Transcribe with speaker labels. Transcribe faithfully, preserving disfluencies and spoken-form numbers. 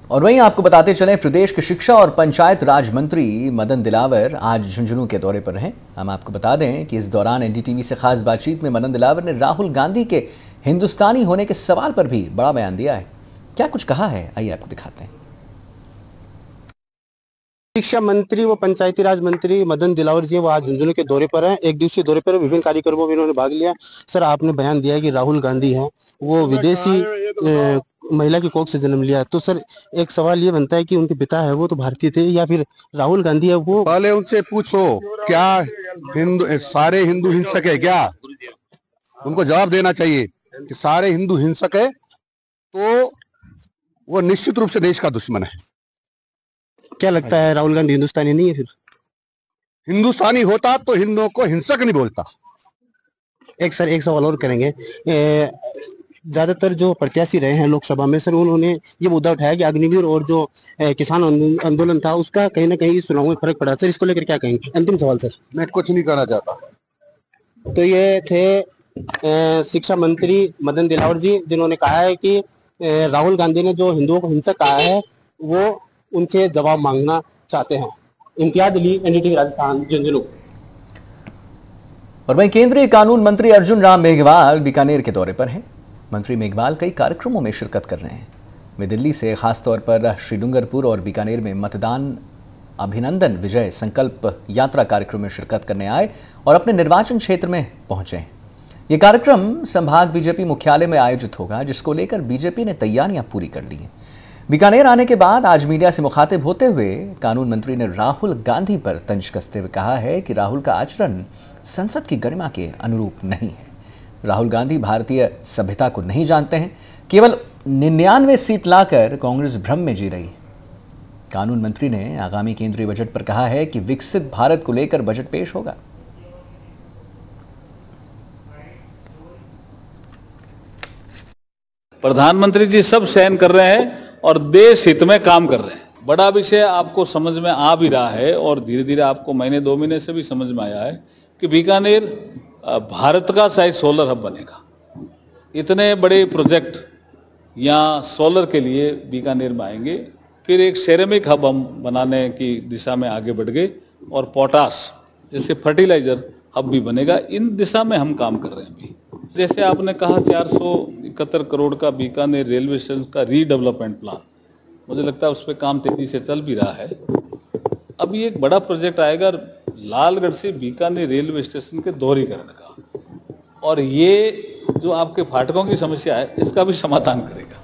Speaker 1: और वहीं आपको बताते चलें, प्रदेश के शिक्षा और पंचायत राज मंत्री मदन दिलावर आज झुंझुनू के दौरे पर हैं। हम आपको बता दें कि इस दौरान एनडीटीवी से खास बातचीत में मदन दिलावर ने राहुल गांधी के हिंदुस्तानी होने के सवाल पर भी बड़ा बयान दिया है। क्या कुछ कहा है, आइए आपको दिखाते हैं।
Speaker 2: शिक्षा मंत्री व पंचायती राज मंत्री मदन दिलावर जी वो आज झुंझुनू के दौरे पर हैं। एक दिवसीय दौरे पर विभिन्न कार्यक्रमों में इन्होंने भाग लिया। सर, आपने बयान दिया है कि राहुल गांधी हैं वो विदेशी ए, महिला की कोख से जन्म लिया, तो सर एक सवाल ये बनता है कि उनके पिता है वो तो भारतीय थे या फिर राहुल गांधी है वो?
Speaker 3: पहले उनसे पूछो क्या हिंदू सारे हिंदू हिंसक है क्या? उनको जवाब देना चाहिए कि सारे हिंदू हिंसक है तो वो निश्चित रूप से देश का दुश्मन है।
Speaker 2: क्या लगता है राहुल गांधी हिंदुस्तानी नहीं है? फिर
Speaker 3: हिंदुस्तानी होता तो हिंदुओं को हिंसक नहीं बोलता।
Speaker 2: एक सर एक सवाल और करेंगे। ज्यादातर जो प्रत्याशी रहे हैं लोकसभा में सर, उन्होंने ये मुद्दा उठाया कि अग्निवीर और जो ए, किसान आंदोलन था उसका कहीं ना कहीं चुनाव में फर्क पड़ा। सर, इसको लेकर क्या कहेंगे? अंतिम सवाल सर।
Speaker 3: मैं कुछ नहीं कहना चाहता।
Speaker 2: तो ये थे ए, शिक्षा मंत्री मदन दिलावर जी, जिन्होंने कहा है कि ए, राहुल गांधी ने जो हिंदुओं को हिंसक कहा है वो उनसे जवाब मांगना चाहते हैं। इम्तियाज अली, एनडीटीवी राजस्थान, झुंझुनू।
Speaker 1: और वहीं केंद्रीय कानून मंत्री अर्जुन राम मेघवाल बीकानेर के दौरे पर हैं। मंत्री मेघवाल कई कार्यक्रमों में शिरकत कर रहे हैं। वे दिल्ली से खासतौर पर श्रीडूंगरपुर और बीकानेर में मतदान अभिनंदन विजय संकल्प यात्रा कार्यक्रम में शिरकत करने आए और अपने निर्वाचन क्षेत्र में पहुंचे हैं। ये कार्यक्रम संभाग बीजेपी मुख्यालय में आयोजित होगा, जिसको लेकर बीजेपी ने तैयारियां पूरी कर ली हैं। बीकानेर आने के बाद आज मीडिया से मुखातिब होते हुए कानून मंत्री ने राहुल गांधी पर तंज कसते हुए कहा है कि राहुल का आचरण संसद की गरिमा के अनुरूप नहीं है। राहुल गांधी भारतीय सभ्यता को नहीं जानते हैं, केवल निन्यानवे सीट लाकर कांग्रेस भ्रम में जी रही है। कानून मंत्री ने आगामी केंद्रीय बजट पर कहा है कि विकसित भारत को लेकर बजट पेश होगा।
Speaker 4: प्रधानमंत्री जी सब सहन कर रहे हैं और देश हित में काम कर रहे हैं। बड़ा विषय आपको समझ में आ भी रहा है और धीरे धीरे आपको महीने दो महीने से भी समझ में आया है कि बीकानेर भारत का शायद सोलर हब बनेगा। इतने बड़े प्रोजेक्ट यहाँ सोलर के लिए बीकानेर में आएंगे। फिर एक सेरेमिक हब हम बनाने की दिशा में आगे बढ़ गए और पोटास जैसे फर्टिलाइजर हब भी बनेगा। इन दिशा में हम काम कर रहे हैं अभी। जैसे आपने कहा चार सौ इकहत्तर करोड़ का बीकानेर रेलवे स्टेशन का रीडेवलपमेंट प्लान, मुझे लगता है उस पर काम तेजी से चल भी रहा है। अभी एक बड़ा प्रोजेक्ट आएगा लालगढ़ से बीकानेर रेलवे स्टेशन के दोहरीकरण का, और ये जो आपके फाटकों की समस्या है इसका भी समाधान करेगा।